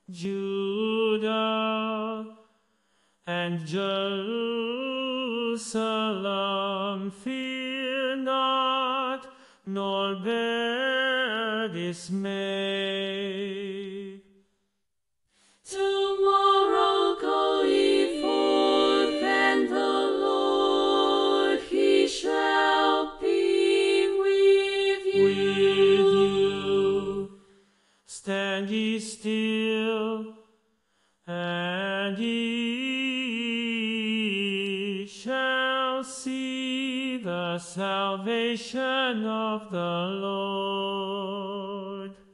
Judah and Jerusalem, fear not, nor bear dismay. Tomorrow go ye forth, and the Lord, he shall be with you. Stand ye still, and ye shall see the salvation of the Lord.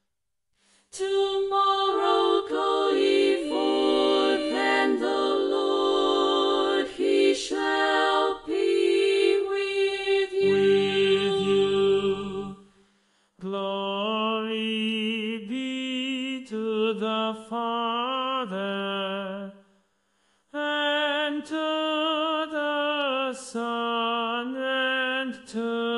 Tomorrow go ye forth, and the Lord, he shall be with you. Glory be to the Father, and to the Son, and to